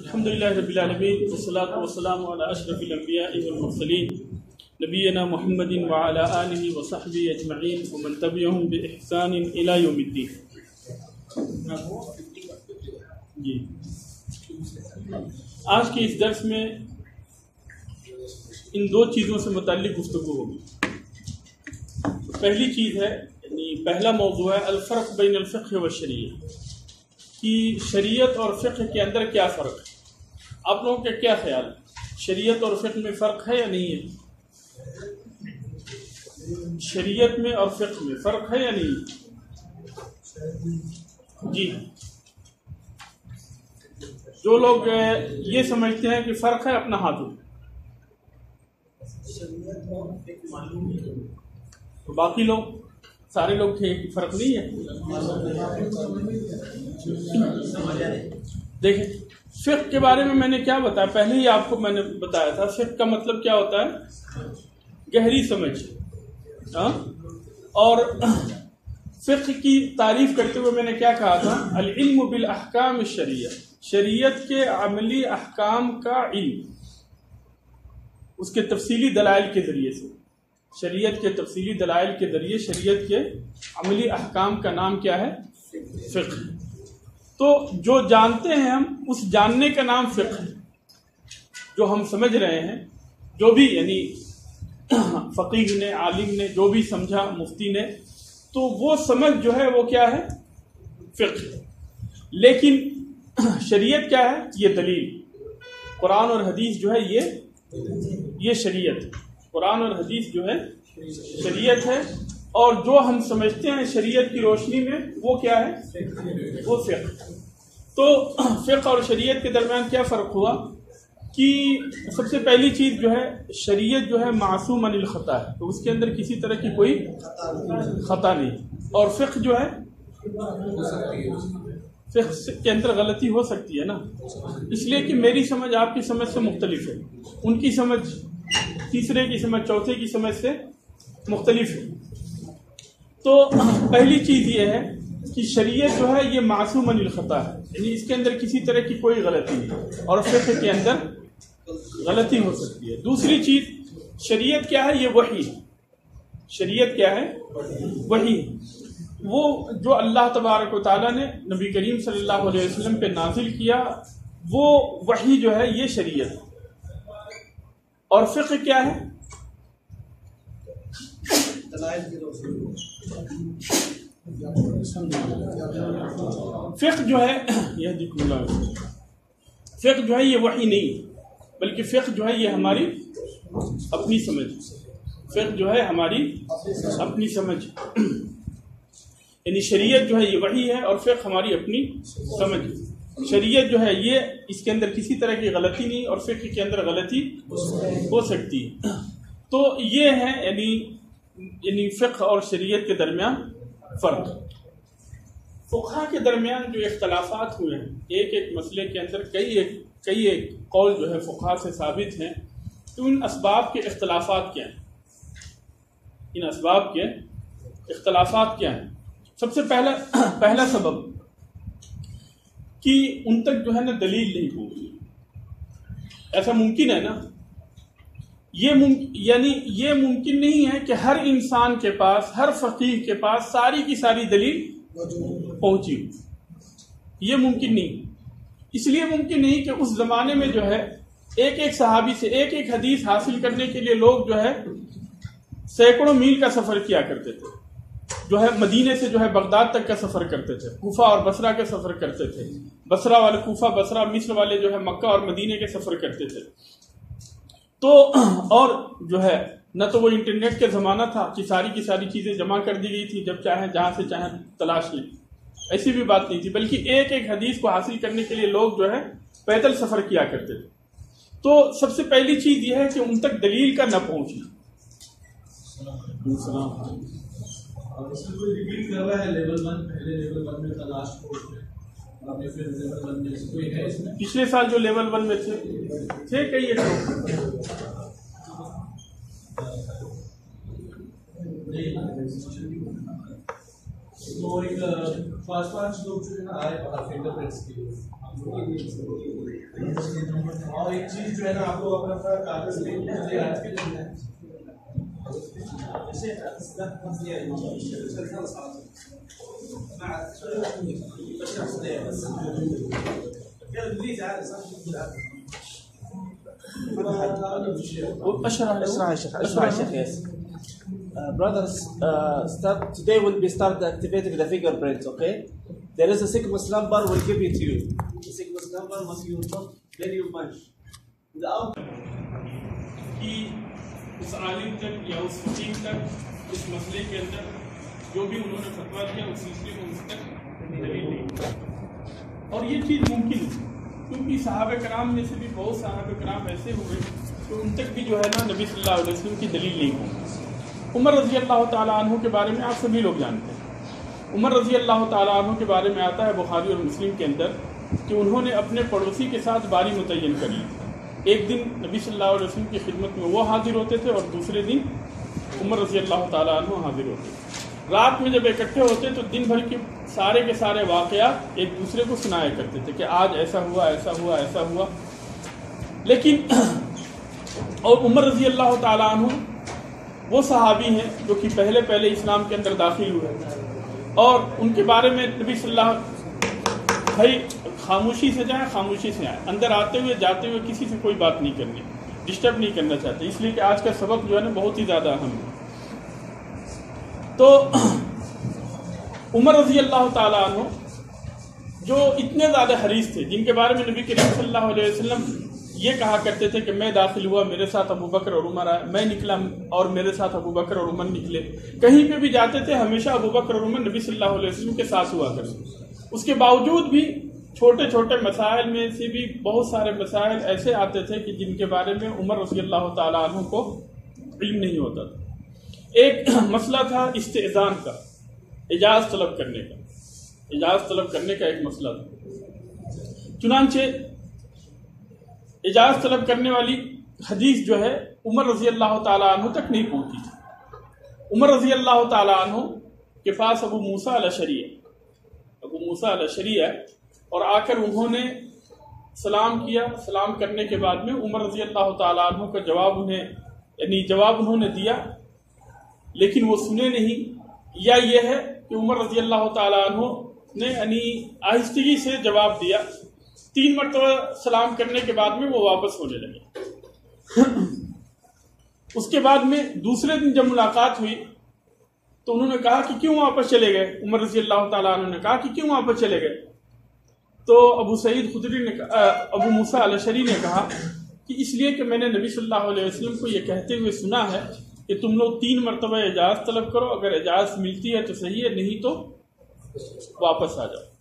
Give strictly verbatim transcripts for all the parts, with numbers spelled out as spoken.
الحمدللہ رب العالمین والصلاۃ والسلام علی اشرف الانبیاء والمرسلین نبینا محمد وعلی آلہ وصحبہ اجمعین ومن تبعہم بإحسان الی یوم الدین۔ جی آج کے اس درس میں ان دو چیزوں سے متعلق گفتگو ہوگی۔ پہلی چیز ہے یعنی پہلا موضوع ہے الفرق بین الفقہ والشریعہ، کہ شریعت اور فقہ کے اندر کیا فرق ہے۔ آپ لوگوں کا کیا خیال ہے، شریعت اور فقہ میں فرق ہے یا نہیں ہے؟ شریعت میں اور فقہ میں فرق ہے یا نہیں؟ جی جو لوگ یہ سمجھتے ہیں کہ فرق ہے اپنا ہاتھ اٹھائیں، تو باقی لوگ سارے لوگ تھے کہ فرق نہیں ہے۔ دیکھیں فقہ کے بارے میں میں نے کیا بتایا، پہلے ہی آپ کو میں نے بتایا تھا، فقہ کا مطلب کیا ہوتا ہے؟ گہری سمجھ۔ ہاں، اور فقہ کی تعریف کرتے ہوئے میں نے کیا کہا تھا؟ العلم بالاحکام الشریعہ، شریعت کے عملی احکام کا علم، اس کے تفصیلی دلائل کے ذریعے سے، شریعت کے تفصیلی دلائل کے ذریعے شریعت کے عملی احکام کا نام کیا ہے؟ فقہ۔ تو جو جانتے ہیں ہم، اس جاننے کا نام فقہ ہے۔ جو ہم سمجھ رہے ہیں، جو بھی یعنی فقیہ نے، عالم نے جو بھی سمجھا، مفتی نے، تو وہ سمجھ جو ہے وہ کیا ہے؟ فقہ۔ لیکن شریعت کیا ہے؟ یہ دلیل، قرآن اور حدیث جو ہے یہ یہ شریعت، قرآن اور حدیث جو ہے شریعت ہے، اور جو ہم سمجھتے ہیں شریعت کی روشنی میں وہ کیا ہے؟ وہ فقہ۔ تو فقہ اور شریعت کے درمیان کیا فرق ہوا کہ سب سے پہلی چیز جو ہے، شریعت جو ہے معصوم عن الخطا ہے، تو اس کے اندر کسی طرح کی کوئی خطا نہیں، اور فقہ جو ہے فقہ کے اندر غلطی ہو سکتی ہے نا، اس لیے کہ میری سمجھ آپ کی سمجھ سے مختلف ہے، ان کی سمجھ تیسرے کی سمجھ چوتھے کی سمجھ سے مختلف ہے۔ تو پہلی چیز یہ ہے کہ شریعت جو ہے یہ معصوم عن الخطا ہے، یعنی اس کے اندر کسی طرح کی کوئی غلطی نہیں، اور فقہ کے اندر غلطی ہو سکتی ہے۔ دوسری چیز، شریعت کیا ہے؟ یہ وحی ہے۔ شریعت کیا ہے؟ وحی، وہ جو اللہ تبارک و تعالیٰ نے نبی کریم صلی اللہ علیہ وسلم پہ نازل کیا، وہ وحی جو ہے یہ شریعت ہے۔ اور فقہ کیا ہے؟ فقہ جو ہے یہ فقہ جو ہے یہ وحی نہیں، بلکہ فقہ جو ہے یہ ہماری اپنی سمجھ، فقہ جو ہے ہماری اپنی سمجھ، یعنی شریعت جو ہے یہ وحی ہے اور فقہ ہماری اپنی سمجھ۔ شریعت جو ہے یہ اس کے اندر کسی طرح کی غلطی نہیں، اور فقہ کے اندر غلطی ہو سکتی ہے۔ تو یہ ہے یعنی یعنی فقہ اور شریعت کے درمیان فرق۔ فقہا کے درمیان جو اختلافات ہوئے ہیں، ایک ایک مسئلے کے اندر کئی ایک کئی ایک قول جو ہے فقہا سے ثابت ہیں، تو ان اسباب کے اختلافات کیا ہیں؟ ان اسباب کے اختلافات کیا ہیں؟ سب سے پہلا پہلا سبب کہ ان تک جو ہے نا دلیل نہیں پہنچی۔ ایسا ممکن ہے نا، یہ ممکن یعنی یہ ممکن نہیں ہے کہ ہر انسان کے پاس، ہر فقیہ کے پاس ساری کی ساری دلیل پہنچی، یہ ممکن نہیں۔ اس لیے ممکن نہیں کہ اس زمانے میں جو ہے ایک ایک صحابی سے ایک ایک حدیث حاصل کرنے کے لیے لوگ جو ہے سینکڑوں میل کا سفر کیا کرتے تھے، جو ہے مدینے سے جو ہے بغداد تک کا سفر کرتے تھے، کوفہ اور بصرہ کا سفر کرتے تھے، بصرہ والے کوفہ، بصرہ مصر والے جو ہے مکہ اور مدینے کے سفر کرتے تھے۔ تو اور جو ہے نہ تو وہ انٹرنیٹ کا زمانہ تھا کہ ساری کی ساری چیزیں جمع کر دی گئی تھی، جب چاہیں جہاں سے چاہیں تلاش لیں، ایسی بھی بات نہیں تھی، بلکہ ایک ایک حدیث کو حاصل کرنے کے لیے لوگ جو ہے پیدل سفر کیا کرتے تھے۔ تو سب سے پہلی چیز یہ ہے کہ ان تک دلیل کا نہ پہنچنا۔ پچھلے سال جو لیول ون میں تھے تھے کئی ایک لوگ، تو ایک پانچ پانچ لوگ جو ہے نا آئے باہر فنگر پرنٹس کے لیے، اور ایک چیز جو ہے نا آپ لوگ اپنا کاغذ لے کے یاد کے لیے Uh, brothers, uh, start, today we'll be start activating the fingerprints, okay? There is a sequence number, we'll give it to you. The sequence number must you put, then you punch. Without... کہ اس عالم تک یا اس فقیہ تک اس مسئلے کے اندر جو بھی انہوں نے فتویٰ دیا اس سلسلے میں اس تک دلیل نہیں، اور یہ چیز ممکن ہے کیونکہ صحابہ کرام میں سے بھی بہت صحابہ کرام ایسے ہوئے کہ ان تک بھی جو ہے نا نبی صلی اللہ علیہ وسلم کی دلیل نہیں ہوئی۔ عمر رضی اللہ تعالیٰ عنہ کے بارے میں آپ سبھی لوگ جانتے ہیں۔ عمر رضی اللہ تعالیٰ عنہ کے بارے میں آتا ہے بخاری اور مسلم کے اندر کہ انہوں نے اپنے پڑوسی کے ساتھ باری متعین کر لی۔ ایک دن نبی صلی اللہ علیہ وسلم کی خدمت میں وہ حاضر ہوتے تھے اور دوسرے دن عمر رضی اللہ تعالیٰ عنہ حاضر ہوتے تھے۔ رات میں جب اکٹھے ہوتے تو دن بھر کے سارے کے سارے واقعات ایک دوسرے کو سنایا کرتے تھے کہ آج ایسا ہوا ایسا ہوا ایسا ہوا۔ لیکن اور عمر رضی اللہ تعالیٰ عنہ وہ صحابی ہیں جو کہ پہلے پہلے اسلام کے اندر داخل ہوئے اور ان کے بارے میں نبی صلی اللہ بھائی خاموشی سے جائیں خاموشی سے آئیں، اندر آتے ہوئے جاتے ہوئے کسی سے کوئی بات نہیں کرنی، ڈسٹرب نہیں کرنا چاہتے، اس لیے کہ آج کا سبق جو ہے نا بہت ہی زیادہ اہم ہے۔ تو عمر رضی اللہ تعالیٰ عنہ جو اتنے زیادہ حریص تھے، جن کے بارے میں نبی کریم صلی اللہ علیہ وسلم یہ کہا کرتے تھے کہ میں داخل ہوا میرے ساتھ ابو بکر اور عمر آئے، میں نکلا اور میرے ساتھ ابو بکر اور عمر نکلے، کہیں پہ بھی جاتے تھے ہمیشہ ابو بکر اور عمر نبی صلی اللہ علیہ وسلم کے ساتھ ہوا کرتے۔ اس کے باوجود بھی چھوٹے چھوٹے مسائل میں سے بھی بہت سارے مسائل ایسے آتے تھے کہ جن کے بارے میں عمر رضی اللہ تعالیٰ عنہ کو علم نہیں ہوتا تھا۔ ایک مسئلہ تھا استئذان کا، اجازت طلب کرنے کا، اجازت طلب کرنے کا ایک مسئلہ تھا۔ چنانچہ اجازت طلب کرنے والی حدیث جو ہے عمر رضی اللہ تعالیٰ عنہ تک نہیں پہنچی تھی۔ عمر رضی اللہ تعالیٰ عنہ کے پاس ابو موسیٰ الاشعری ہے، ابو موسیٰ الاشعری ہے، اور آ کر انہوں نے سلام کیا۔ سلام کرنے کے بعد میں عمر رضی اللہ تعالیٰ عنہ کا جواب انہیں یعنی جواب انہوں نے دیا لیکن وہ سنے نہیں، یا یہ ہے کہ عمر رضی اللہ تعالیٰ عنہ نے یعنی آہستگی سے جواب دیا۔ تین مرتبہ سلام کرنے کے بعد میں وہ واپس ہونے لگے۔ اس کے بعد میں دوسرے دن جب ملاقات ہوئی تو انہوں نے کہا کہ کیوں واپس چلے گئے؟ عمر رضی اللہ تعالیٰ عنہ نے کہا کہ کیوں واپس چلے گئے؟ تو ابو سعید خدری نے ابو موسیٰ الاشعری نے کہا کہ اس لیے کہ میں نے نبی صلی اللہ علیہ وسلم کو یہ کہتے ہوئے سنا ہے کہ تم لوگ تین مرتبہ اجازت طلب کرو، اگر اجازت ملتی ہے تو صحیح ہے، نہیں تو واپس آ جاؤ۔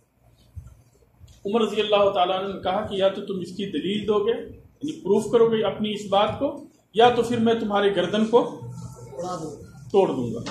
عمر رضی اللہ تعالیٰ عنہ نے کہا کہ یا تو تم اس کی دلیل دو گے، یعنی پروف کرو گے اپنی اس بات کو، یا تو پھر میں تمہاری گردن کو توڑ دوں گا۔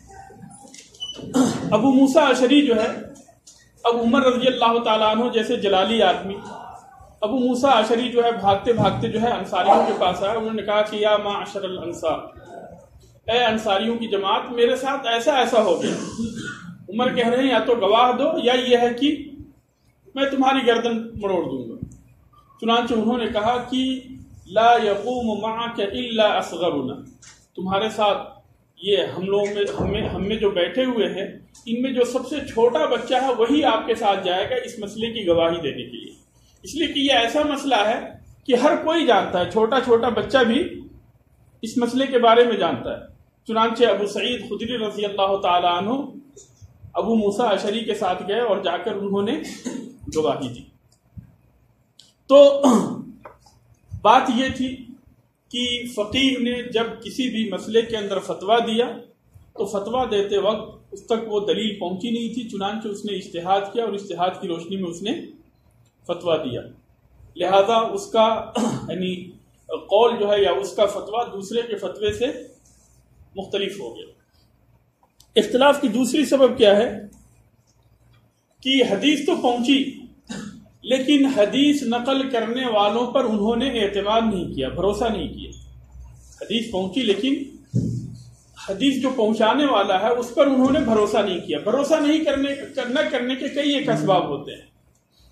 ابو موسیٰ اشعری جو ہے، اب عمر رضی اللہ تعالیٰ عنہ جیسے جلالی آدمی، ابو موسیٰ اشعری جو ہے بھاگتے بھاگتے جو ہے انصاریوں کے پاس آیا۔ انہوں نے کہا کہ یا معشر الانصار، اے انصاریوں کی جماعت، میرے ساتھ ایسا ایسا ہو گیا۔ عمر کہہ رہے ہیں یا تو گواہ دو یا یہ ہے کہ میں تمہاری گردن مروڑ دوں گا۔ چنانچہ انہوں نے کہا کہ لا یقوم معک الا اصغرنا، تمہارے ساتھ یہ ہم لوگوں میں ہمیں ہم میں جو بیٹھے ہوئے ہیں ان میں جو سب سے چھوٹا بچہ ہے وہی آپ کے ساتھ جائے گا اس مسئلے کی گواہی دینے کے لیے، اس لیے کہ یہ ایسا مسئلہ ہے کہ ہر کوئی جانتا ہے، چھوٹا چھوٹا بچہ بھی اس مسئلے کے بارے میں جانتا ہے۔ چنانچہ ابو سعید خدری رضی اللہ تعالیٰ عنہ ابو موسیٰ اشعری کے ساتھ گئے اور جا کر انہوں نے گواہی دی۔ تو بات یہ تھی کہ فقیہ نے جب کسی بھی مسئلے کے اندر فتویٰ دیا تو فتویٰ دیتے وقت اس تک وہ دلیل پہنچی نہیں تھی، چنانچہ اس نے اجتہاد کیا اور اجتہاد کی روشنی میں اس نے فتویٰ دیا، لہذا اس کا یعنی قول جو ہے یا اس کا فتویٰ دوسرے کے فتوے سے مختلف ہو گیا۔ اختلاف کی دوسری سبب کیا ہے کہ حدیث تو پہنچی لیکن حدیث نقل کرنے والوں پر انہوں نے اعتماد نہیں کیا، بھروسہ نہیں کیا۔ حدیث پہنچی لیکن حدیث جو پہنچانے والا ہے اس پر انہوں نے بھروسہ نہیں کیا۔ بھروسہ نہیں کرنے نہ کرنے کے کئی ایک اسباب ہوتے ہیں۔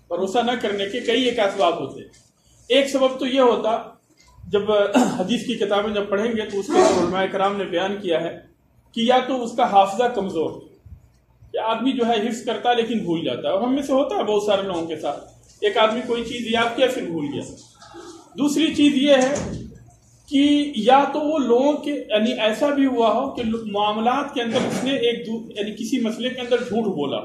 بھروسہ نہ کرنے کے کئی ایک اسباب ہوتے ہیں. ایک سبب تو یہ ہوتا، جب حدیث کی کتابیں جب پڑھیں گے تو اس کے علماء کرام نے بیان کیا ہے کہ یا تو اس کا حافظہ کمزور، کہ آدمی جو ہے حفظ کرتا ہے لیکن بھول جاتا ہے، اور ہم میں سے ہوتا ہے بہت سارے لوگوں کے ساتھ، ایک آدمی کوئی چیز یاد کیا پھر بھول گیا. دوسری چیز یہ ہے کہ یا تو وہ لوگوں کے یعنی ایسا بھی ہوا ہو کہ معاملات کے اندر اس نے ایک یعنی کسی مسئلے کے اندر جھوٹ بولا.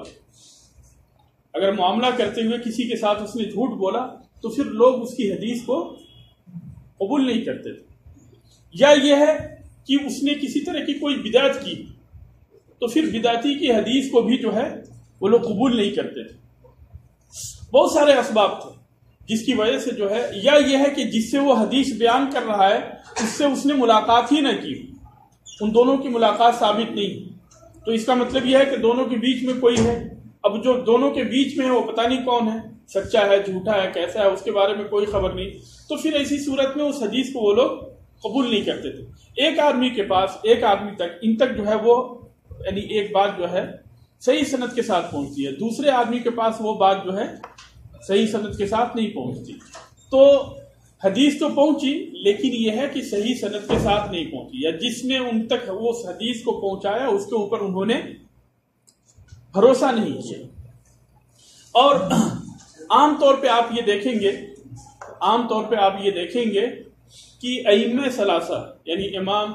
اگر معاملہ کرتے ہوئے کسی کے ساتھ اس نے جھوٹ بولا تو پھر لوگ اس کی حدیث کو قبول نہیں کرتے تھے. یا یہ ہے کہ اس نے کسی طرح کی کوئی بدعت کی تو پھر بدعتی کی حدیث کو بھی جو ہے وہ لوگ قبول نہیں کرتے تھے. بہت سارے اسباب تھے جس کی وجہ سے جو ہے، یا یہ ہے کہ جس سے وہ حدیث بیان کر رہا ہے اس سے اس نے ملاقات ہی نہ کی، ان دونوں کی ملاقات ثابت نہیں، تو اس کا مطلب یہ ہے کہ دونوں کے بیچ میں کوئی ہے. اب جو دونوں کے بیچ میں ہے وہ پتہ نہیں کون ہے، سچا ہے جھوٹا ہے کیسا ہے، اس کے بارے میں کوئی خبر نہیں، تو پھر ایسی صورت میں اس حدیث کو وہ لوگ قبول نہیں کرتے تھے. ایک آدمی کے پاس ایک آدمی تک ان تک جو ہے وہ یعنی ایک بات جو ہے صحیح سند کے ساتھ پہنچتی ہے، دوسرے آدمی کے پاس وہ بات جو ہے صحیح سند کے ساتھ نہیں پہنچتی. تو حدیث تو پہنچی لیکن یہ ہے کہ صحیح سند کے ساتھ نہیں پہنچی، یا جس نے ان تک وہ حدیث کو پہنچایا اس کے اوپر انہوں نے بھروسہ نہیں کیا. اور عام طور پہ آپ یہ دیکھیں گے عام طور پہ آپ یہ دیکھیں گے کہ ائمہ ثلاثہ یعنی امام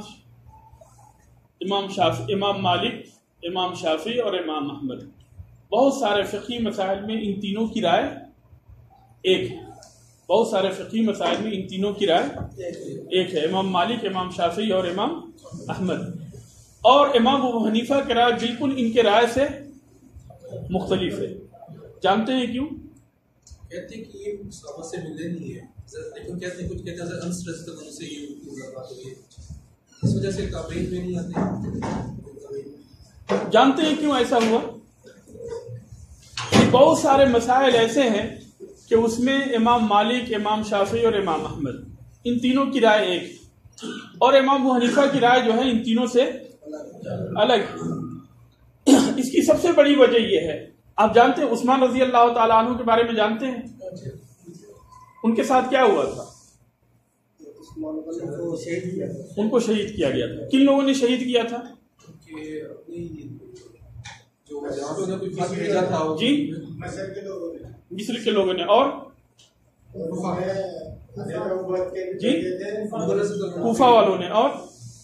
امام شافعی، امام مالک، امام شافعی اور امام احمد، بہت سارے فقہی مسائل میں ان تینوں کی رائے ایک ہے. بہت سارے فقہی مسائل میں ان تینوں کی رائے ایک ہے، امام مالک، امام شافعی اور امام احمد. اور امام ابو حنیفہ کی رائے بالکل ان کے رائے سے مختلف ہے. جانتے ہیں کیوں؟ کہتے ہیں کہ یہ صحابہ سے ملے نہیں ہے، لیکن کہتے ہیں کچھ کہتے ہیں انسرس تک ان سے یہ ملاقات ہوئی ہے، اس وجہ سے تابعین میں نہیں آتے. جانتے ہیں کیوں ایسا ہوا؟ بہت سارے مسائل ایسے ہیں کہ اس میں امام مالک، امام شافعی اور امام احمد ان تینوں کی رائے ایک، اور امام ابو حنیفہ کی رائے جو ہے ان تینوں سے الگ. اس کی سب سے بڑی وجہ یہ ہے، آپ جانتے ہیں عثمان رضی اللہ تعالیٰ عنہ کے بارے میں جانتے ہیں؟ ان کے ساتھ کیا ہوا تھا؟ ان کو شہید کیا گیا تھا. کن لوگوں نے شہید کیا تھا؟ جی مصر کے لوگوں نے. اور جی کوفہ والوں نے اور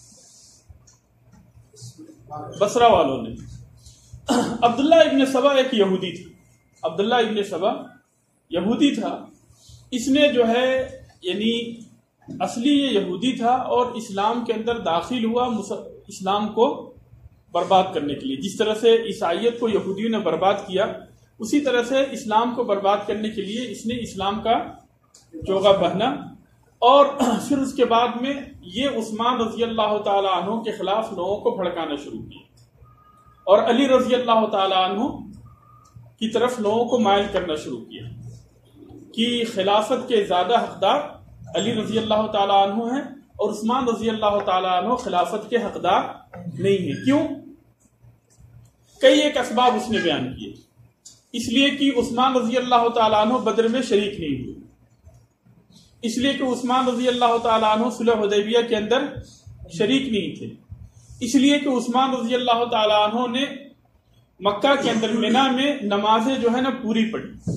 بصرہ والوں نے. عبداللہ ابن سبا ایک یہودی تھا، عبداللہ ابن سبا یہودی تھا. اس نے جو ہے یعنی اصلی یہ یہودی تھا اور اسلام کے اندر داخل ہوا اسلام کو برباد کرنے کے لیے. جس طرح سے عیسائیت کو یہودیوں نے برباد کیا اسی طرح سے اسلام کو برباد کرنے کے لیے اس نے اسلام کا چوغا پہنا. اور پھر اس کے بعد میں یہ عثمان رضی اللہ تعالیٰ عنہ کے خلاف لوگوں کو بھڑکانا شروع کیا اور علی رضی اللہ تعالیٰ عنہ کی طرف لوگوں کو مائل کرنا شروع کیا کہ خلافت کے زیادہ حقدار علی رضی اللہ تعالیٰ عنہ ہیں اور عثمان رضی اللہ تعالیٰ عنہ خلافت کے حقدار نہیں ہیں. کیوں؟ کئی ایک اسباب اس نے بیان کیے. اس لیے کہ عثمان رضی اللہ تعالیٰ عنہ بدر میں شریک نہیں ہوئے، اس لیے کہ عثمان رضی اللہ تعالیٰ عنہ صلح حدیبیہ کے اندر شریک نہیں تھے، اس لیے کہ عثمان رضی اللہ تعالیٰ عنہ نے مکہ کے اندر منا میں نمازیں جو ہے نا پوری پڑھی،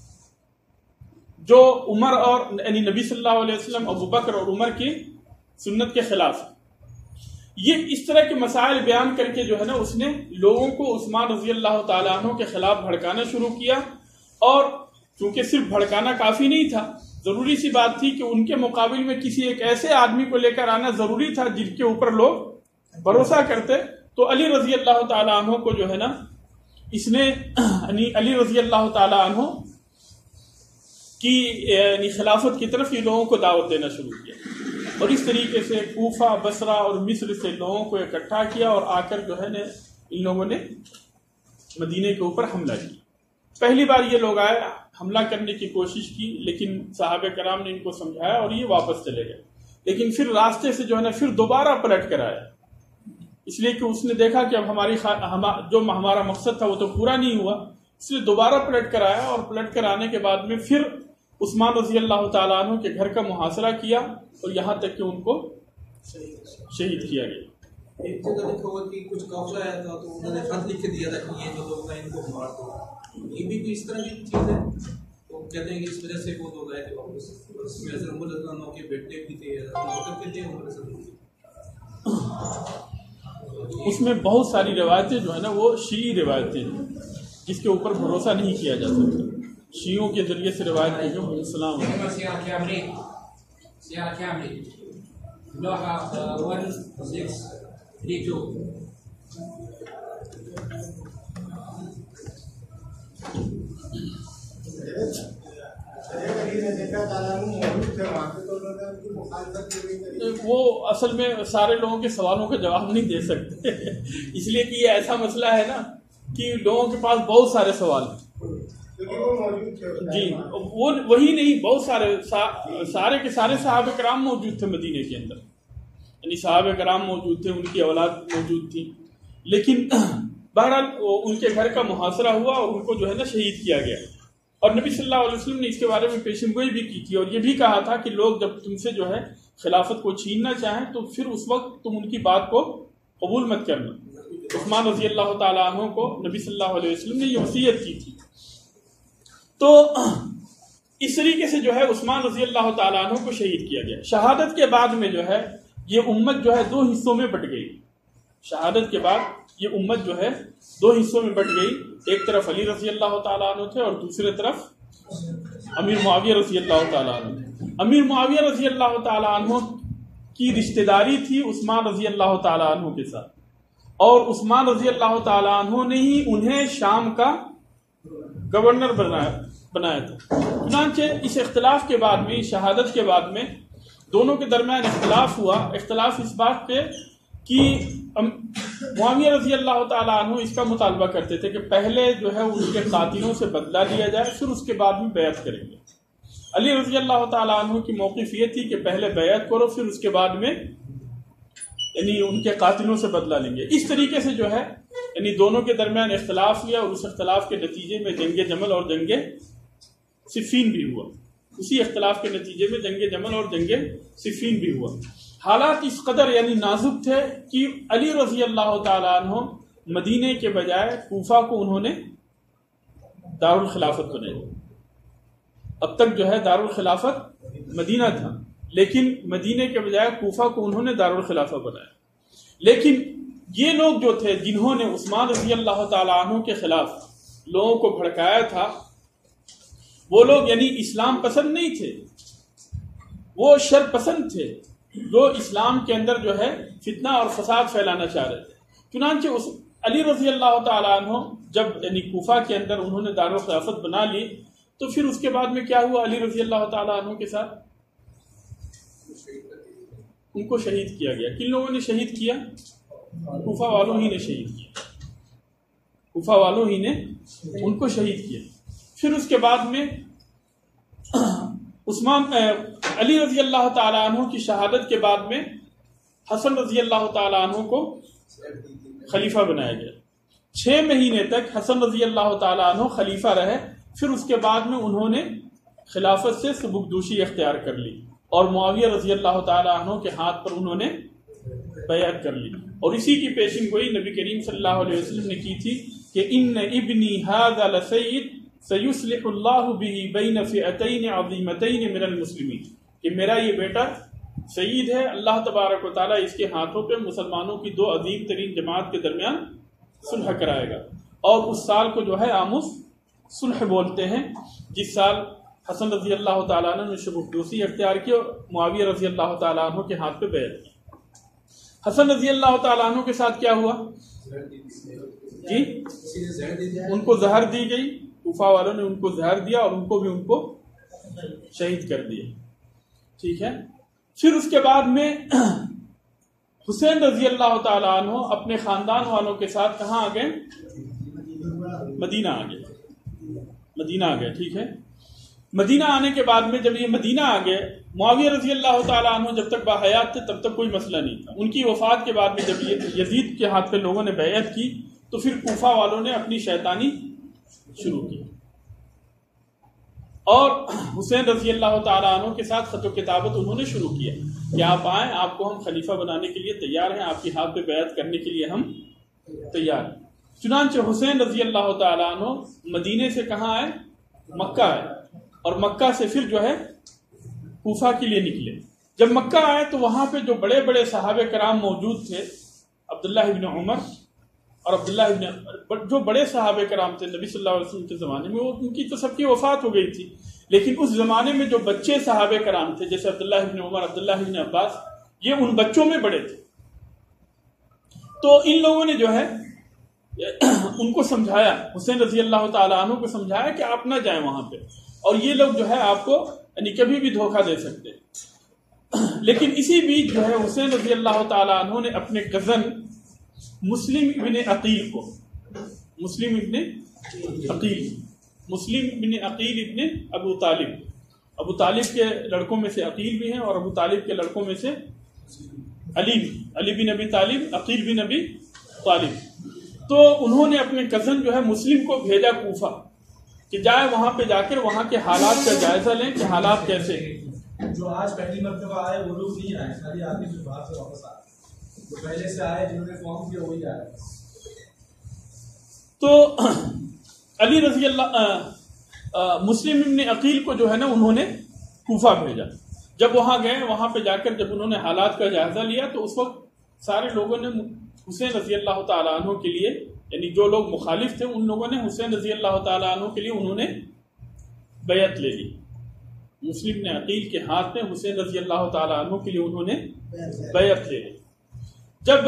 جو عمر اور یعنی نبی صلی اللہ علیہ وسلم، ابو بکر اور عمر کی سنت کے خلاف. یہ اس طرح کے مسائل بیان کر کے جو ہے نا اس نے لوگوں کو عثمان رضی اللہ تعالیٰ عنہ کے خلاف بھڑکانا شروع کیا. اور چونکہ صرف بھڑکانا کافی نہیں تھا، ضروری سی بات تھی کہ ان کے مقابل میں کسی ایک ایسے آدمی کو لے کر آنا ضروری تھا جن کے اوپر لوگ بھروسہ کرتے. تو علی رضی اللہ تعالیٰ عنہ کو جو ہے نا اس نے یعنی علی رضی اللہ تعالیٰ عنہ کی یعنی خلافت کی طرف یہ لوگوں کو دعوت دینا شروع کیا. اور اس طریقے سے کوفہ، بصرہ اور مصر سے لوگوں کو اکٹھا کیا اور آ کر جو ہے نا ان لوگوں نے مدینے کے اوپر حملہ کیا. پہلی بار یہ لوگ آئے، حملہ کرنے کی کوشش کی، لیکن صحابہ کرام نے ان کو سمجھایا اور یہ واپس چلے گئے. لیکن پھر راستے سے جو ہے نا پھر دوبارہ پلٹ کر آیا، اس لیے کہ اس نے دیکھا کہ اب ہماری جو ہمارا مقصد تھا وہ تو پورا نہیں ہوا. اس نے دوبارہ پلٹ کر آیا اور پلٹ کر آنے کے بعد میں پھر عثمان رضی اللہ تعالیٰ عنہ کے گھر کا محاصرہ کیا اور یہاں تک کہ ان کو شہید کیا گیا. ایک جگہ لکھا ہوا کہ کچھ قافلہ آیا تھا تو انہوں نے خط لکھ کے دیا تھا کہ یہ جو لوگ ہیں ان کو مار دو. یہ بھی کوئی اس طرح کی چیز ہے. تو کہتے ہیں کہ اس وجہ سے وہ لوگ آئے تھے واپس. اس میں حضرت عمر رضی اللہ عنہ کے بیٹے بھی تھے, حضرت کے تھے, عمر رضی اللہ عنہ. اس میں بہت ساری روایتیں جو ہے نا وہ شیعی روایتیں ہیں جس کے اوپر بھروسہ نہیں کیا جا سکتا. شیعوں کے ذریعے سے روایت ہے جو السلام وہ اصل میں سارے لوگوں کے سوالوں کا جواب نہیں دے سکتے اس لیے کہ یہ ایسا مسئلہ ہے نا کہ لوگوں کے پاس بہت سارے سوال ہیں. جی وہ وہی نہیں, بہت سارے سارے کے سارے صحابہ کرام موجود تھے مدینے کے اندر, یعنی صحابہ کرام موجود تھے, ان کی اولاد موجود تھی, لیکن بہرحال ان کے گھر کا محاصرہ ہوا اور ان کو جو ہے نا شہید کیا گیا. اور نبی صلی اللہ علیہ وسلم نے اس کے بارے میں پیشن گوئی بھی کی تھی اور یہ بھی کہا تھا کہ لوگ جب تم سے جو ہے خلافت کو چھیننا چاہیں تو پھر اس وقت تم ان کی بات کو قبول مت کرنا. عثمان رضی اللہ تعالیٰ عنہ کو نبی صلی اللہ علیہ وسلم نے یہ وصیت کی تھی. تو اس طریقے سے جو ہے عثمان رضی اللہ تعالیٰ عنہ کو شہید کیا گیا. شہادت کے بعد میں جو ہے یہ امت جو ہے دو حصوں میں بٹ گئی. شہادت کے بعد یہ امت جو ہے دو حصوں میں بٹ گئی. ایک طرف علی رضی اللہ تعالیٰ عنہ تھے اور دوسرے طرف امیر معاویہ رضی اللہ تعالیٰ عنہ تھے. امیر معاویہ رضی اللہ تعالیٰ عنہ کی رشتہ داری تھی عثمان رضی اللہ تعالیٰ عنہ کے ساتھ, اور عثمان رضی اللہ تعالیٰ عنہ نے ہی انہیں شام کا گورنر بنایا بنایا تھا. چنانچہ اس اختلاف کے بعد میں, شہادت کے بعد میں دونوں کے درمیان اختلاف ہوا. اختلاف اس بات پہ کہ معاویہ رضی اللہ تعالیٰ عنہ اس کا مطالبہ کرتے تھے کہ پہلے جو ہے ان کے قاتلوں سے بدلہ لیا جائے, پھر اس کے بعد میں بیعت کریں گے. علی رضی اللہ تعالیٰ عنہ کی موقف یہ تھی کہ پہلے بیعت کرو, پھر اس کے بعد میں یعنی ان کے قاتلوں سے بدلہ لیں گے. اس طریقے سے جو ہے یعنی دونوں کے درمیان اختلاف ہوا, اور اس اختلاف کے نتیجے میں جنگ جمل اور جنگ صفین بھی ہوا. اسی اختلاف کے نتیجے میں جنگ جمل اور جنگ صفین بھی ہوا. حالات اس قدر یعنی نازک تھے کہ علی رضی اللہ تعالیٰ عنہ مدینے کے بجائے کوفہ کو انہوں نے دارالخلافت بنایا. اب تک جو ہے دارالخلافت مدینہ تھا, لیکن مدینے کے بجائے کوفہ کو انہوں نے دارالخلافہ بنایا. لیکن یہ لوگ جو تھے جنہوں نے عثمان رضی اللہ تعالیٰ عنہ کے خلاف لوگوں کو بھڑکایا تھا, وہ لوگ یعنی اسلام پسند نہیں تھے, وہ شر پسند تھے, جو اسلام کے اندر جو ہے فتنہ اور فساد پھیلانا چاہ رہے تھے. چنانچہ اس علی رضی اللہ تعالیٰ عنہ جب یعنی کوفہ کے اندر انہوں نے دارالخلافت بنا لی, تو پھر اس کے بعد میں کیا ہوا علی رضی اللہ تعالیٰ عنہ کے ساتھ؟ ان کو شہید کیا گیا. کن لوگوں نے شہید کیا؟ کوفہ والوں ہی نے شہید کیا. کوفہ والوں ہی نے ان کو شہید کیا. پھر اس کے بعد میں عثمان علی رضی اللہ تعالیٰ عنہ کی شہادت کے بعد میں حسن رضی اللہ تعالیٰ عنہ کو خلیفہ بنایا گیا. چھ مہینے تک حسن رضی اللہ تعالیٰ عنہ خلیفہ رہے. پھر اس کے بعد میں انہوں نے خلافت سے سبکدوشی اختیار کر لی اور معاویہ رضی اللہ تعالیٰ عنہ کے ہاتھ پر انہوں نے بیعت کر لی. اور اسی کی پیشن گوئی نبی کریم صلی اللہ علیہ وسلم نے کی تھی کہ ان ابنی ھذا لسید سیصلح اللہ بہ بین فئتین عظیمتین من المسلمین, کہ میرا یہ بیٹا سعید ہے, اللہ تبارک و تعالیٰ اس کے ہاتھوں پہ مسلمانوں کی دو عظیم ترین جماعت کے درمیان صلح کرائے گا. اور اس سال کو جو ہے آموز صلح بولتے ہیں, جس سال حسن رضی اللہ تعالیٰ عنہ نے سبکدوشی اختیار کی اور معاویہ رضی اللہ تعالیٰ عنہ کے ہاتھ پہ بیعت کی. حسن رضی اللہ تعالیٰ عنہ کے ساتھ کیا ہوا جی؟ ان کو زہر دی گئی, کوفہ والوں نے ان کو زہر دیا اور ان کو بھی ان کو شہید کر دیا. ٹھیک ہے. پھر اس کے بعد میں حسین رضی اللہ تعالیٰ عنہ اپنے خاندان والوں کے ساتھ کہاں آ گئے؟ مدینہ آ گئے. مدینہ آ گئے. ٹھیک ہے. مدینہ آنے کے بعد میں جب یہ مدینہ آ گئے, معاویہ رضی اللہ تعالیٰ عنہ جب تک باحیات تھے تب تک کوئی مسئلہ نہیں تھا. ان کی وفات کے بعد میں جب یہ یزید کے ہاتھ پہ لوگوں نے بیعت کی تو پھر کوفہ والوں نے اپنی شیطانی شروع کیا اور حسین رضی اللہ تعالیٰ عنہ کے ساتھ خط و کتابت انہوں نے شروع کیا کہ آپ آئیں، آپ کو ہم خلیفہ بنانے کے لیے تیار ہیں، آپ کی ہاتھ پہ بیعت کرنے کے لیے ہم تیار ہیں۔ چنانچہ حسین رضی اللہ تعالیٰ عنہ مدینے سے کہاں آئے؟ مکہ آئے، اور مکہ سے پھر جو ہے کوفہ کے لیے نکلے۔ جب مکہ آئے تو وہاں پہ جو بڑے بڑے صحابہ کرام موجود تھے، عبداللہ ابن عمر اور عبداللہ ابن جو بڑے صحابہ کرام تھے نبی صلی اللہ علیہ وسلم کے زمانے میں، وہ ان کی تو سب کی وفات ہو گئی تھی، لیکن اس زمانے میں جو بچے صحابہ کرام تھے جیسے عبداللہ ابن عمر، عبداللہ ابن عباس، یہ ان بچوں میں بڑے تھے۔ تو ان لوگوں نے جو ہے ان کو سمجھایا، حسین رضی اللہ تعالیٰ عنہ کو سمجھایا کہ آپ نہ جائیں وہاں پہ، اور یہ لوگ جو ہے آپ کو یعنی کبھی بھی دھوکہ دے سکتے ہیں۔ لیکن اسی بیچ جو ہے حسین رضی اللہ تعالیٰ عنہ نے اپنے کزن مسلم ابن عقیل کو مسلم ابن عقیل مسلم ابن عقیل ابن ابو طالب ابو طالب کے لڑکوں میں سے عقیل بھی ہیں، اور ابو طالب کے لڑکوں میں سے علی بھی، علی بن ابی طالب، عقیل بن ابی طالب۔ تو انہوں نے اپنے کزن جو ہے مسلم کو بھیجا کوفہ کہ جائے وہاں پہ جا کر وہاں کے حالات کا جائزہ لیں کہ حالات کیسے ہیں۔ جو آج پہلی مرتبہ آئے وہ لوگ نہیں آئے، ساری آدمی جو باہر سے واپس آئے، جو پہلے سے آئے جنہوں نے فارم کیا وہی آئے۔ تو علی رضی اللہ مسلم ابن عقیل کو جو ہے نا انہوں نے کوفہ بھیجا۔ جب وہاں گئے، وہاں پہ جا کر جب انہوں نے حالات کا جائزہ لیا تو اس وقت سارے لوگوں نے حسین رضی اللہ تعالیٰ عنہ کے لیے، یعنی جو لوگ مخالف تھے ان لوگوں نے حسین رضی اللہ تعالیٰ عنہ کے لیے انہوں نے بیعت لے لی۔ مسلم نے عقیل کے ہاتھ میں حسین رضی اللہ تعالیٰ عنہ کے لیے انہوں نے بیعت لے لی۔ جب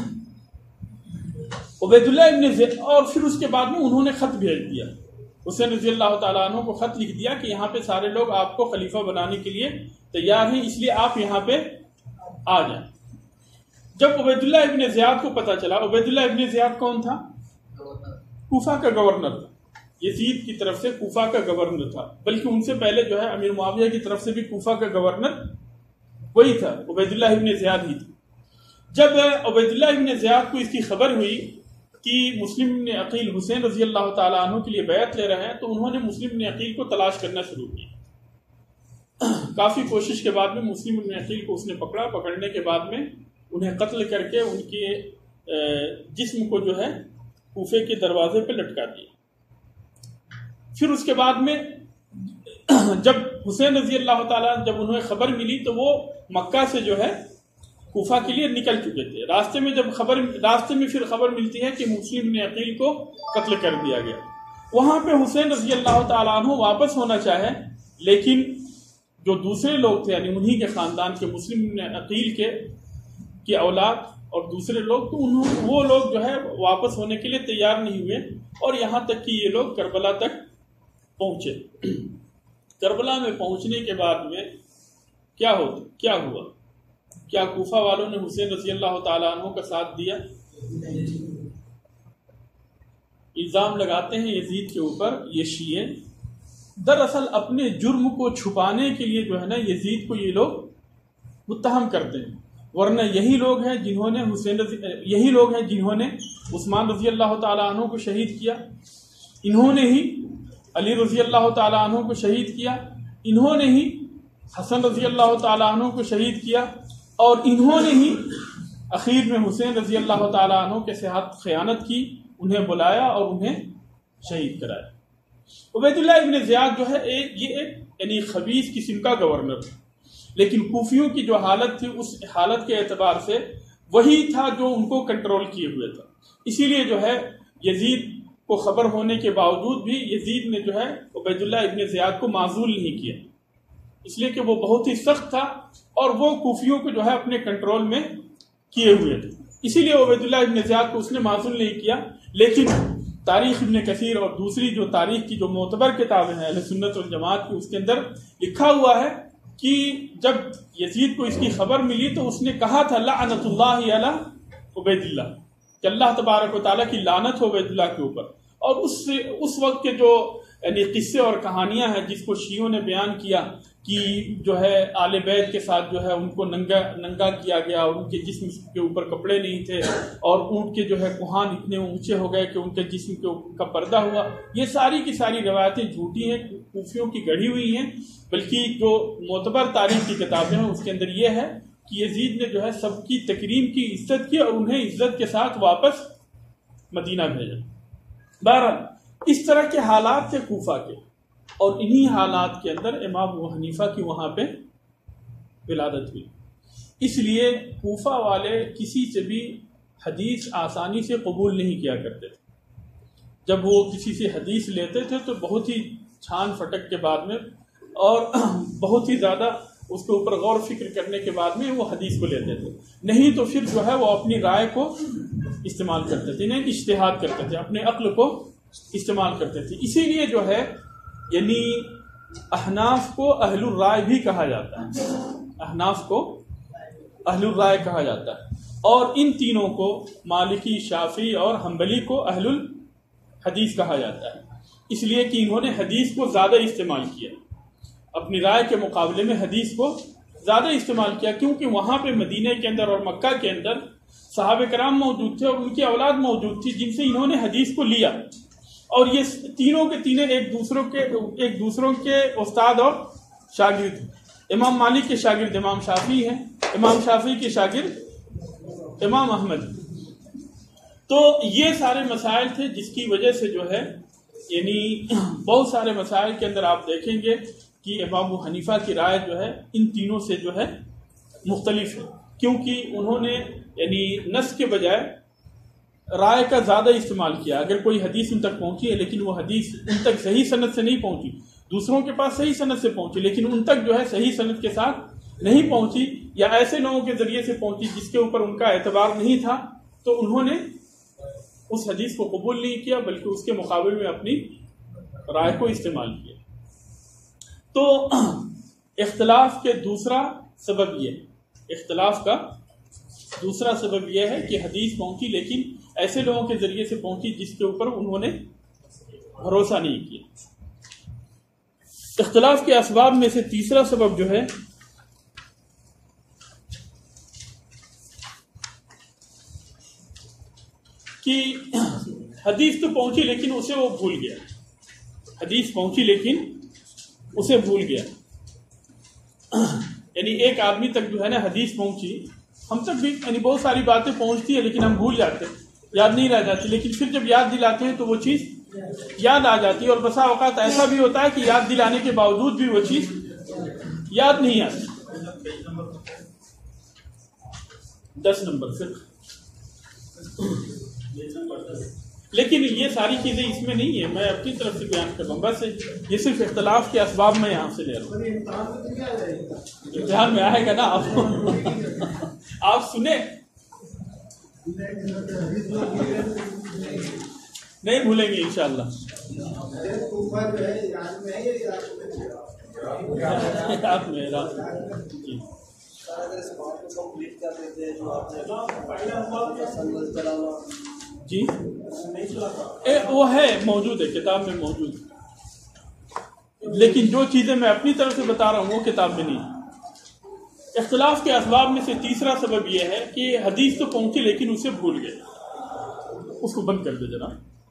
عبید اللہ ابن زید، اور پھر اس کے بعد میں انہوں نے خط بھیج دیا، حسین رضی اللہ تعالیٰ عنہ کو خط لکھ دیا کہ یہاں پہ سارے لوگ آپ کو خلیفہ بنانے کے لیے تیار ہیں، اس لیے آپ یہاں پہ آ جائیں۔ جب عبید اللہ ابن زیاد کو پتا چلا، عبید اللہ ابن زیاد کون تھا؟ کوفہ کا گورنر تھا، یزید کی طرف سے کوفہ کا گورنر تھا، بلکہ ان سے پہلے جو ہے امیر معاویہ کی طرف سے بھی کوفہ کا گورنر وہی تھا، عبید اللہ ابن زیاد ہی تھا۔ جب عبید اللہ ابن زیاد کو اس کی خبر ہوئی کہ مسلم ابن عقیل حسین رضی اللہ تعالیٰ عنہ کے لیے بیعت لے رہے ہیں، تو انہوں نے مسلم ابن عقیل کو تلاش کرنا شروع کی۔ کافی کوشش کے بعد میں مسلم ابن عقیل کو اس نے پکڑا، پکڑنے کے بعد میں انہیں قتل کر کے ان کے جسم کو جو ہے کوفے کے دروازے پہ لٹکا دیا۔ پھر اس کے بعد میں جب حسین رضی اللہ تعالیٰ جب انہیں خبر ملی تو وہ مکہ سے جو ہے کوفہ کے لیے نکل چکے تھے۔ راستے میں جب خبر راستے میں پھر خبر ملتی ہے کہ مسلم ابن عقیل کو قتل کر دیا گیا۔ وہاں پہ حسین رضی اللہ تعالیٰ عنہ واپس ہونا چاہے، لیکن جو دوسرے لوگ تھے یعنی انہی کے خاندان کے مسلم ابن عقیل کے کی اولاد اور دوسرے لوگ، تو انہوں وہ لوگ جو ہے واپس ہونے کے لیے تیار نہیں ہوئے، اور یہاں تک کہ یہ لوگ کربلا تک پہنچے۔ کربلا میں پہنچنے کے بعد میں کیا ہوتا کیا ہوا کیا کوفہ والوں نے حسین رضی اللہ تعالیٰ عنہ کا ساتھ دیا؟ الزام لگاتے ہیں یزید کے اوپر یہ شیعہ، دراصل اپنے جرم کو چھپانے کے لیے جو ہے نا یزید کو یہ لوگ متہم کرتے ہیں، ورنہ یہی لوگ ہیں جنہوں نے حسین رضی یہی لوگ ہیں جنہوں نے عثمان رضی اللہ تعالیٰ عنہ کو شہید کیا، انہوں نے ہی علی رضی اللہ تعالیٰ عنہ کو شہید کیا، انہوں نے ہی حسن رضی اللہ تعالیٰ عنہ کو شہید کیا، اور انہوں نے ہی اخیر میں حسین رضی اللہ تعالیٰ عنہ کے ساتھ خیانت کی، انہیں بلایا اور انہیں شہید کرایا۔ عبید اللہ ابن زیاد جو ہے ایک یہ ایک یعنی خبیث قسم کا گورنر تھا، لیکن کوفیوں کی جو حالت تھی اس حالت کے اعتبار سے وہی تھا جو ان کو کنٹرول کیے ہوئے تھا۔ اسی لیے جو ہے یزید کو خبر ہونے کے باوجود بھی یزید نے جو ہے عبید اللہ ابن زیاد کو معزول نہیں کیا، اس لیے کہ وہ بہت ہی سخت تھا اور وہ کوفیوں کو جو ہے اپنے کنٹرول میں کیے ہوئے تھے، اسی لیے عبید اللہ ابن زیاد کو اس نے معزول نہیں کیا۔ لیکن تاریخ ابن کثیر اور دوسری جو تاریخ کی جو معتبر کتابیں ہیں اہل سنت والجماعت کی، اس کے اندر لکھا ہوا ہے کہ جب یزید کو اس کی خبر ملی تو اس نے کہا تھا لعنت اللہ علی عبید اللہ، کہ اللہ تبارک و تعالیٰ کی لعنت ہو عبید اللہ کے اوپر۔ اور اس سے اس وقت کے جو یعنی قصے اور کہانیاں ہیں جس کو شیعوں نے بیان کیا کہ جو ہے آل بیت کے ساتھ جو ہے ان کو ننگا ننگا کیا گیا اور ان کے جسم کے اوپر کپڑے نہیں تھے، اور اونٹ کے جو ہے کوہان اتنے اونچے ہو گئے کہ ان کے جسم کے کا پردہ ہوا. یہ ساری کی ساری روایتیں جھوٹی ہیں، کوفیوں کی گڑھی ہوئی ہیں. بلکہ جو معتبر تاریخ کی کتابیں ہیں اس کے اندر یہ ہے کہ یزید نے جو ہے سب کی تکریم کی، عزت کی، اور انہیں عزت کے ساتھ واپس مدینہ بھیجا. بہرحال اس طرح کے حالات تھے کوفہ کے، اور انہی حالات کے اندر امام ابو حنیفہ کی وہاں پہ ولادت ہوئی. اس لیے کوفہ والے کسی سے بھی حدیث آسانی سے قبول نہیں کیا کرتے تھے. جب وہ کسی سے حدیث لیتے تھے تو بہت ہی چھان پھٹک کے بعد میں اور بہت ہی زیادہ اس کے اوپر غور فکر کرنے کے بعد میں وہ حدیث کو لیتے تھے. نہیں تو پھر جو ہے وہ اپنی رائے کو استعمال کرتے تھے، نہیں اجتہاد کرتے تھے، اپنے عقل کو استعمال کرتے تھے. اسی لیے جو ہے یعنی احناف کو اہل الرائے بھی کہا جاتا ہے، احناف کو اہل الرائے کہا جاتا ہے، اور ان تینوں کو مالکی، شافعی اور حنبلی کو اہل الحدیث کہا جاتا ہے. اس لیے کہ انہوں نے حدیث کو زیادہ استعمال کیا، اپنی رائے کے مقابلے میں حدیث کو زیادہ استعمال کیا، کیونکہ وہاں پہ مدینہ کے اندر اور مکہ کے اندر صحابہ کرام موجود تھے اور ان کی اولاد موجود تھی جن سے انہوں نے حدیث کو لیا. اور یہ تینوں کے تینوں ایک دوسروں کے ایک دوسروں کے استاد اور شاگرد ہیں. امام مالک کے شاگرد امام شافعی ہیں، امام شافعی کے شاگرد امام احمد. تو یہ سارے مسائل تھے جس کی وجہ سے جو ہے یعنی بہت سارے مسائل کے اندر آپ دیکھیں گے کہ امام ابو حنیفہ کی رائے جو ہے ان تینوں سے جو ہے مختلف ہے، کیونکہ انہوں نے یعنی نص کے بجائے رائے کا زیادہ استعمال کیا. اگر کوئی حدیث ان تک پہنچی ہے لیکن وہ حدیث ان تک صحیح سند سے نہیں پہنچی، دوسروں کے پاس صحیح سند سے پہنچی لیکن ان تک جو ہے صحیح سند کے ساتھ نہیں پہنچی، یا ایسے لوگوں کے ذریعے سے پہنچی جس کے اوپر ان کا اعتبار نہیں تھا، تو انہوں نے اس حدیث کو قبول نہیں کیا بلکہ اس کے مقابل میں اپنی رائے کو استعمال کیا. تو اختلاف کے دوسرا سبب یہ اختلاف کا دوسرا سبب یہ ہے کہ حدیث پہنچی لیکن ایسے لوگوں کے ذریعے سے پہنچی جس کے اوپر انہوں نے بھروسہ نہیں کیا. اختلاف کے اسباب میں سے تیسرا سبب جو ہے کہ حدیث تو پہنچی لیکن اسے وہ بھول گیا. حدیث پہنچی لیکن اسے بھول گیا. یعنی ایک آدمی تک جو ہے نا حدیث پہنچی، ہم تک بھی یعنی بہت ساری باتیں پہنچتی ہیں لیکن ہم بھول جاتے ہیں، یاد نہیں رہ جاتی، لیکن پھر جب یاد دلاتے ہیں تو وہ چیز یاد آ جاتی ہے. اور بسا اوقات ایسا بھی ہوتا ہے کہ یاد دلانے کے باوجود بھی وہ چیز یاد نہیں آتی. دس نمبر فقہ. لیکن یہ ساری چیزیں اس میں نہیں ہے، میں اپنی طرف سے بیان کر رہا ہوں، بس یہ صرف اختلاف کے اسباب میں یہاں سے لے رہا ہوں. امتحان میں آئے گا نا، آپ آپ سنیں، نہیں بھولیں گے انشاءاللہ. آپ میرا جی اے وہ ہے موجود ہے، کتاب میں موجود ہے، لیکن جو چیزیں میں اپنی طرف سے بتا رہا ہوں وہ کتاب میں نہیں. اختلاف کے اسباب میں سے تیسرا سبب یہ ہے کہ حدیث تو پہنچی لیکن اسے بھول گئے. اس کو بند کر دے ذرا.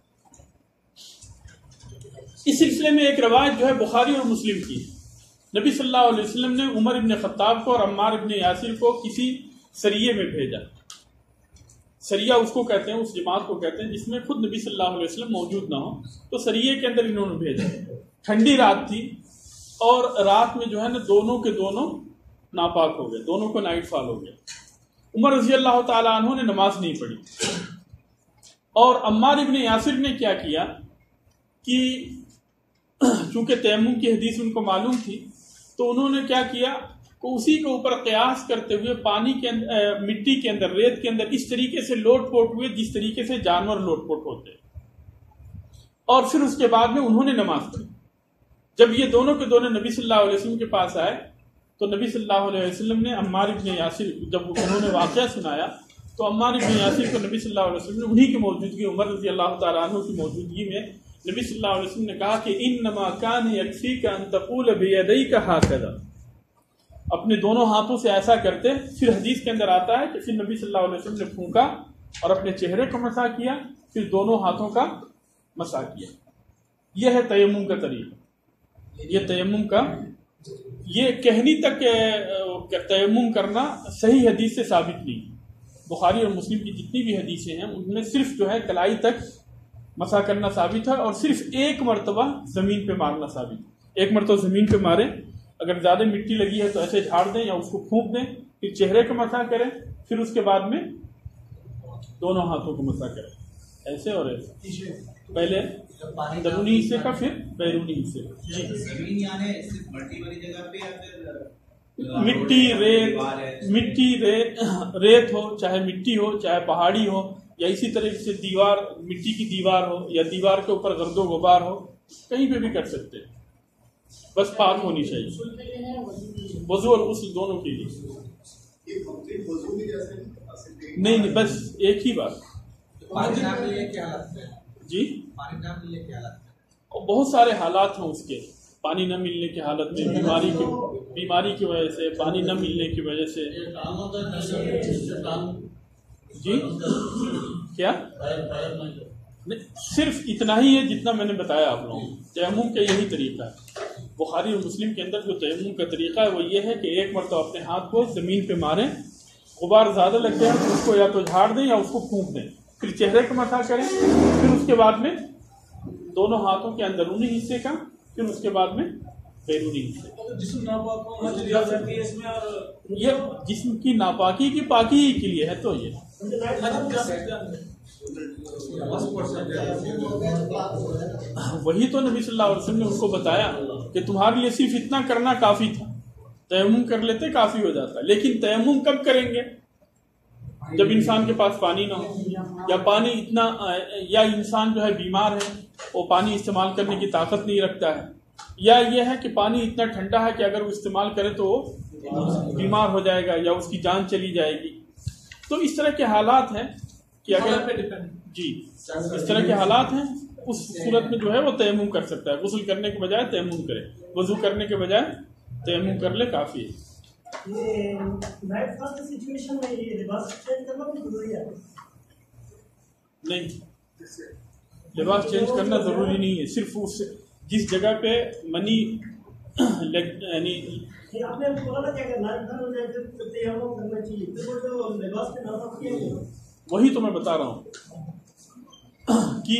اس سلسلے میں ایک روایت جو ہے بخاری اور مسلم کی، نبی صلی اللہ علیہ وسلم نے عمر ابن خطاب کو اور عمار ابن یاسر کو کسی سریے میں بھیجا. سریہ اس کو کہتے ہیں، اس جماعت کو کہتے ہیں جس میں خود نبی صلی اللہ علیہ وسلم موجود نہ ہو، تو سریے کے اندر انہوں نے بھیجا. ٹھنڈی رات تھی اور رات میں جو ہے نا دونوں کے دونوں ناپاک ہو گئے، دونوں کو نائٹ فال ہو گیا. عمر رضی اللہ تعالیٰ عنہ نے نماز نہیں پڑھی، اور عمار ابن یاسر نے کیا کیا کہ چونکہ تیمم کی حدیث ان کو معلوم تھی تو انہوں نے کیا کیا کہ اسی کے اوپر قیاس کرتے ہوئے پانی کے اندر، مٹی کے اندر، ریت کے اندر اس طریقے سے لوٹ پوٹ ہوئے جس طریقے سے جانور لوٹ پوٹ ہوتے، اور پھر اس کے بعد میں انہوں نے نماز پڑھی. جب یہ دونوں کے دونوں نبی صلی اللہ علیہ وسلم کے پاس آئے تو نبی صلی اللہ علیہ وسلم نے عمار ابن یاسر، جب انہوں نے واقعہ سنایا تو عمار ابن یاسر کو نبی صلی اللہ علیہ وسلم نے انہی کی موجودگی، عمر رضی اللہ تعالیٰ عنہ کی موجودگی میں نبی صلی اللہ علیہ وسلم نے کہا کہ انما کان یکفیک ان تقول بیدیک ہکذا، اپنے دونوں ہاتھوں سے ایسا کرتے. پھر حدیث کے اندر آتا ہے کہ پھر نبی صلی اللہ علیہ وسلم نے پھونکا اور اپنے چہرے کو مسح کیا، پھر دونوں ہاتھوں کا مسح کیا. یہ ہے تیمم کا طریقہ. یہ تیمم کا یہ کہنی تک تیمم کرنا صحیح حدیث سے ثابت نہیں. بخاری اور مسلم کی جتنی بھی حدیثیں ہیں ان میں صرف جو ہے کلائی تک مسح کرنا ثابت ہے، اور صرف ایک مرتبہ زمین پہ مارنا ثابت ہے. ایک مرتبہ زمین پہ ماریں، اگر زیادہ مٹی لگی ہے تو ایسے جھاڑ دیں یا اس کو پھونک دیں، پھر چہرے کو مسح کریں، پھر اس کے بعد میں دونوں ہاتھوں کو مسح کریں، ایسے اور ایسے. پہلے اندرونی حصے کا پھر بیرونی حصے کا. جی زمین یعنی صرف مٹی والی جگہ پہ یا پھر مٹی ریت مٹی ریت ریت ہو، چاہے مٹی ہو، چاہے پہاڑی ہو، یا اسی طرح سے دیوار مٹی کی دیوار ہو، یا دیوار کے اوپر گرد و غبار ہو، کہیں پہ بھی کر سکتے ہیں، بس پاک ہونی چاہیے. وضو اور غسل دونوں کے لیے. نہیں نہیں بس ایک ہی بات. جی اور بہت سارے حالات ہیں اس کے. پانی نہ ملنے کی حالت میں، بیماری کی بیماری کی وجہ سے، پانی نہ ملنے کی وجہ سے. جی کیا نہیں، صرف اتنا ہی ہے جتنا میں نے بتایا آپ لوگوں کو. تیمم کا یہی طریقہ ہے. بخاری اور مسلم کے اندر جو تیمم کا طریقہ ہے وہ یہ ہے کہ ایک مرتبہ اپنے ہاتھ کو زمین پہ ماریں، غبار زیادہ لگ جائے تو اس کو یا تو جھاڑ دیں یا اس کو پھونک دیں، پھر چہرے کو مسح کریں، پھر اس کے بعد میں دونوں ہاتھوں کے اندرونی حصے کا، پھر اس کے بعد میں بیرونی حصے. جسم ناپاک ہونا چلی جا سکتی ہے اس میں، اور یہ جسم کی ناپاکی کی پاکی ہی کے لیے ہے. تو یہ وہی تو نبی صلی اللہ علیہ وسلم نے ان کو بتایا کہ تمہارے لیے صرف اتنا کرنا کافی تھا. تیمم کر لیتے کافی ہو جاتا. لیکن تیمم کب کریں گے؟ جب انسان کے پاس پانی نہ ہو، یا پانی اتنا یا انسان جو ہے بیمار ہے، وہ پانی استعمال کرنے کی طاقت نہیں رکھتا ہے، یا یہ ہے کہ پانی اتنا ٹھنڈا ہے کہ اگر وہ استعمال کرے تو وہ بیمار ہو جائے گا یا اس کی جان چلی جائے گی. تو اس طرح کے حالات ہیں کہ اگر جی اس طرح کے حالات ہیں، اس صورت میں جو ہے وہ تیمم کر سکتا ہے. غسل کرنے کے بجائے تیمم کرے، وضو کرنے کے بجائے تیمم کر لے، کافی ہے. نہیں، لباس چینج کرنا ضروری نہیں ہے. صرف اس جس جگہ پہ منی یعنی وہی تو میں بتا رہا ہوں کہ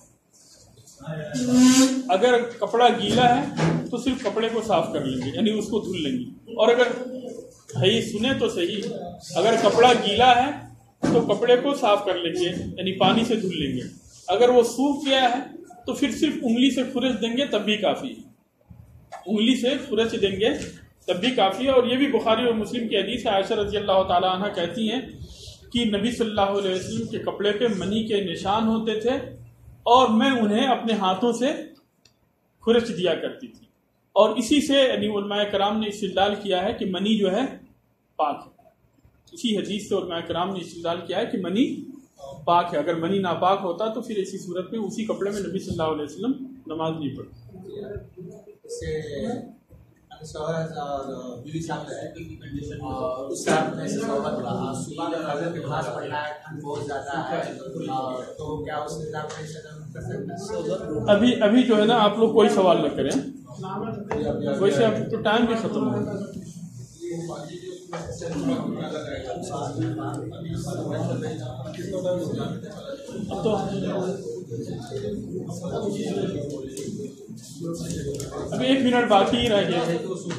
اگر کپڑا گیلا ہے تو صرف کپڑے کو صاف کر لیں گے، یعنی اس کو دھل لیں گے. اور اگر صحیح سنیں تو صحیح، اگر کپڑا گیلا ہے تو کپڑے کو صاف کر لیں گے، یعنی پانی سے دھل لیں گے. اگر وہ سوکھ گیا ہے تو پھر صرف انگلی سے کھرچ دیں گے، تب بھی کافی ہے. انگلی سے کھرچ دیں گے تب بھی کافی ہے. اور یہ بھی بخاری اور مسلم کی حدیث ہے. عائشہ رضی اللہ تعالیٰ عنہ کہتی ہیں کہ نبی صلی اللہ علیہ وسلم کے کپڑے پہ منی کے نشان ہوتے تھے اور میں انہیں اپنے ہاتھوں سے کھرچ دیا کرتی تھی. اور اسی سے یعنی علماء کرام نے استدلال کیا ہے کہ منی جو ہے پاک ہے. اسی حدیث سے علماء کرام نے استدلال کیا ہے کہ منی پاک ہے. اگر منی ناپاک ہوتا تو پھر ایسی صورت میں اسی کپڑے میں نبی صلی اللہ علیہ وسلم نماز نہیں پڑھتے. ابھی ابھی جو ہے نا آپ لوگ کوئی سوال نہ کریں، ویسے اب تو ٹائم بھی ختم ہو گیا. تو ابھی ایک منٹ باقی ہی رہ گیا ہے.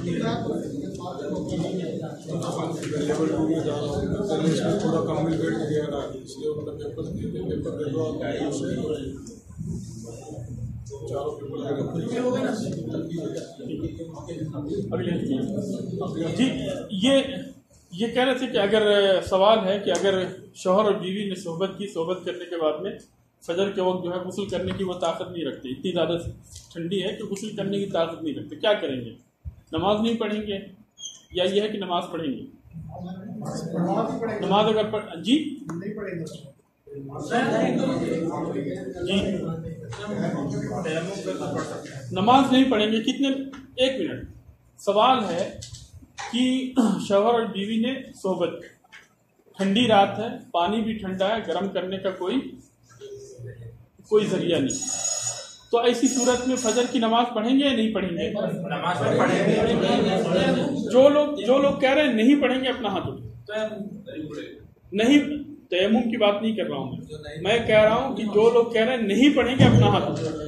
تھوڑا کمپلیکیٹ کیا رہا ہے، اس لیے پیپر جی یہ یہ کہہ رہے تھے کہ اگر سوال ہے کہ اگر شوہر اور بیوی نے صحبت کی، صحبت کرنے کے بعد میں فجر کے وقت جو ہے غسل کرنے کی وہ طاقت نہیں رکھتے، اتنی زیادہ ٹھنڈی ہے کہ غسل کرنے کی طاقت نہیں رکھتے، کیا کریں گے؟ نماز نہیں پڑھیں گے یا یہ ہے کہ نماز پڑھیں گے؟ نماز اگر پڑھ جی جی نماز نہیں پڑھیں گے کتنے؟ ایک منٹ. سوال ہے کہ شوہر اور بیوی نے صحبت کی، ٹھنڈی رات ہے، پانی بھی ٹھنڈا ہے، گرم کرنے کا کوئی کوئی ذریعہ نہیں، تو ایسی صورت میں فجر کی نماز پڑھیں گے یا نہیں پڑھیں گے؟ جو لوگ جو لوگ کہہ رہے ہیں نہیں پڑھیں گے اپنا ہاتھ اٹھائیں. نہیں، تیمم کی بات نہیں کر رہا ہوں میں میں کہہ رہا ہوں کہ جو لوگ کہہ رہے ہیں نہیں پڑھیں گے اپنا ہاتھ اٹھائیں.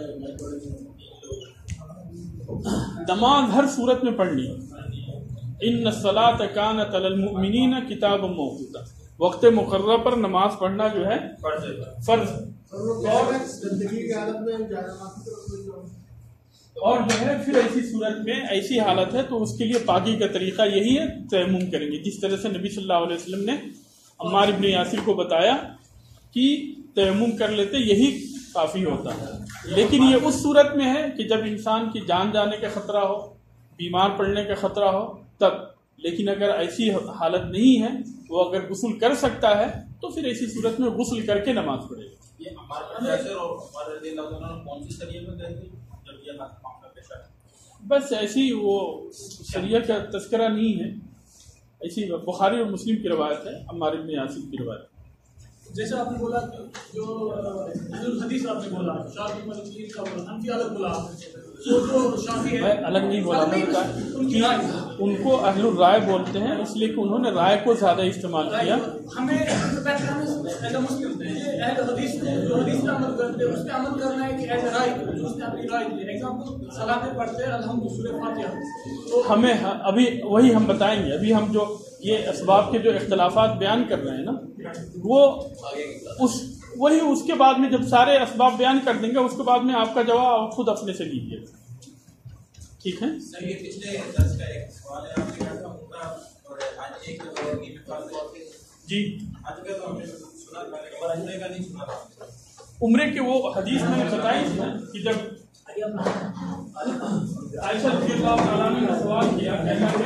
نماز ہر صورت میں پڑھنی. ان الصلاۃ کانت علی المؤمنین کتابا موقوتا، وقت مقررہ پر نماز پڑھنا جو ہے فرض. اور جو ہے پھر ایسی صورت میں ایسی حالت ہے تو اس کے لیے پاکی کا طریقہ یہی ہے، تیمم کریں گے. جس طرح سے نبی صلی اللہ علیہ وسلم نے عمار ابن یاسر کو بتایا کہ تیمم کر لیتے یہی کافی ہوتا ہے. لیکن یہ اس صورت میں ہے کہ جب انسان کی جان جانے کا خطرہ ہو، بیمار پڑنے کا خطرہ ہو تب. لیکن اگر ایسی حالت نہیں ہے، وہ اگر غسل کر سکتا ہے تو پھر ایسی صورت میں غسل کر کے نماز پڑھے گا. بس ایسی وہ شریعت کا تذکرہ نہیں ہے، ایسی بخاری اور مسلم کی روایت ہے، عمار ابن یاسر کی روایت. جیسے آپ نے بولا جو حدیث آپ نے بولا شافعی مالکی کا بولا حنفی الگ بولا، جو جو شافعی میں الگ نہیں بولا، میں بتا ان کو اہل الرائے بولتے ہیں اس لیے کہ انہوں نے رائے کو زیادہ استعمال کیا. ہمیں ایز اے مسلم اہل حدیث جو حدیث پہ عمل کرتے ہیں اس پہ عمل کرنا ہے کہ ایز اے رائے جو اس نے اپنی رائے دی. ایگزامپل صلاۃ پڑھتے ہیں الحمد سورہ فاتحہ، ہمیں ابھی وہی ہم بتائیں گے. ابھی ہم جو یہ اسباب کے جو اختلافات بیان کر رہے ہیں نا، وہ اس وہی اس کے بعد میں جب سارے اسباب بیان کر دیں گے اس کے بعد میں آپ کا جواب خود اپنے سے لیجیے. ٹھیک ہے. جی عمرے کے وہ حدیث میں نے بتائی تھی کہ جب عائشہ رضی اللہ تعالیٰ نے سوال کیا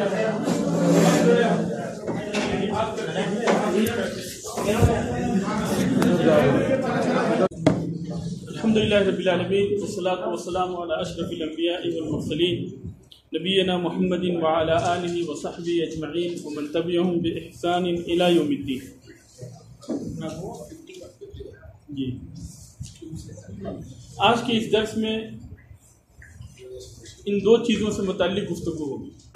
الحمدللہ رب العالمین والصلاۃ والسلام علی اشرف الانبیاء والمرسلین نبینا محمد وعلی آلہ وصحبہ اجمعین ومن تبعہم بإحسان الی یوم الدین. جی آج کے اس درس میں ان دو چیزوں سے متعلق گفتگو ہوگی.